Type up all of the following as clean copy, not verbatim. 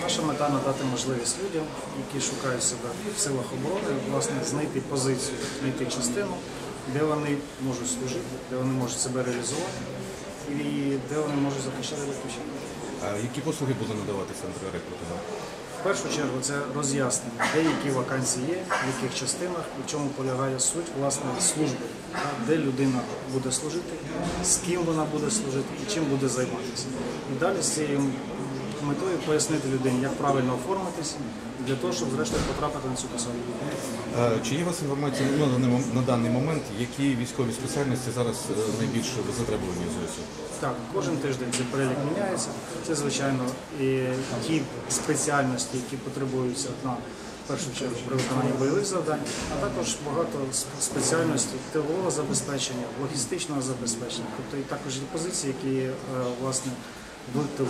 Наша мета – надати можливість людям, які шукають себе в силах оборони, власне, знайти позицію, знайти частину, де вони можуть служити, де вони можуть себе реалізувати і де вони можуть захищати батьківщину. А які послуги буде надавати центр рекрутингу? В першу чергу це роз'яснення, де які вакансії є, в яких частинах і в чому полягає суть власне служби, де людина буде служити, з ким вона буде служити і чим буде займатися. І далі з цією метою пояснити людині, як правильно оформитися, для того, щоб зрештою потрапити на цю посаду. Чи є у вас інформація на даний момент, які військові спеціальності зараз найбільш затребувані в ЗСУ? Так, кожен тиждень цей перелік міняється. Це, звичайно, і ті спеціальності, які потребуються в першу чергу при виконанні бойових завдань, а також багато спеціальностей тилового забезпечення, логістичного забезпечення, тобто і також є позиції, які власне в тилу.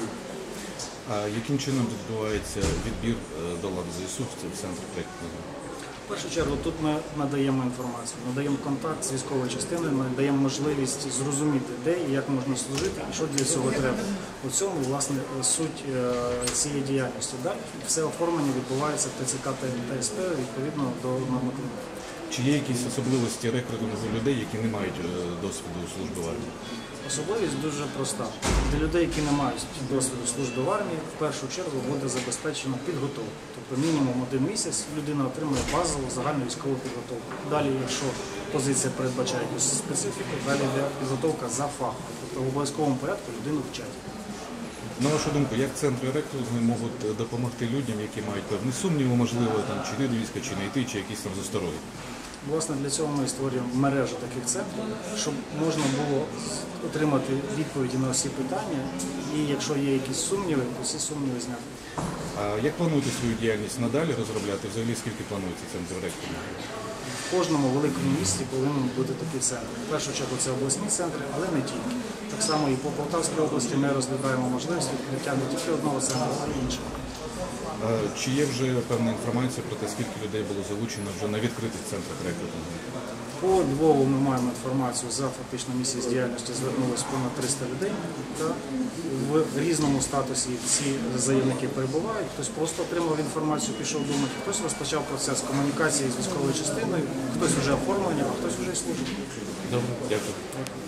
А яким чином відбувається відбір до лав ЗСУ в центр рекрутингу? В першу чергу тут ми надаємо інформацію, надаємо контакт з військовою частиною, надаємо можливість зрозуміти, де і як можна служити, і що для цього треба. У цьому, власне, суть цієї діяльності. Далі все оформлення відбувається в ТЦК та СП відповідно до нормативів. Чи є якісь особливості рекрутингу людей, які не мають досвіду служби в армії? Особливість дуже проста. Для людей, які не мають досвіду служби в армії, в першу чергу буде забезпечена підготовка. Тобто мінімум 1 місяць людина отримує базову загальну військову підготовку. Далі, якщо позиція передбачає якусь специфіку, далі йде підготовка за фахом. Тобто в обов'язковому порядку людину вчать. На вашу думку, як центри рекрутингу можуть допомогти людям, які мають певні сумніви, можливо, чи не до війська, чи не йти, чи якісь там застороги? Власне, для цього ми створюємо мережу таких центрів, щоб можна було отримати відповіді на всі питання, і якщо є якісь сумніви, то всі сумніви зняти. А як плануєте свою діяльність надалі розробляти? Взагалі, скільки планується центрів рекрутингу? В кожному великому місті повинен бути такий центр. В першу чергу це обласні центри, але не тільки. Так само і по Полтавській області ми розглядаємо можливість відкриття не тільки одного центру, а й іншого. Чи є вже певна інформація про те, скільки людей було залучено вже на відкритих центрах рекрутингу? По Львову ми маємо інформацію, за фактично місяць діяльності звернулось понад 300 людей. В різному статусі ці заявники перебувають. Хтось просто отримав інформацію, пішов думати, хтось розпочав процес комунікації з військовою частиною, хтось вже оформлення, а хтось вже служить. Добре, дякую.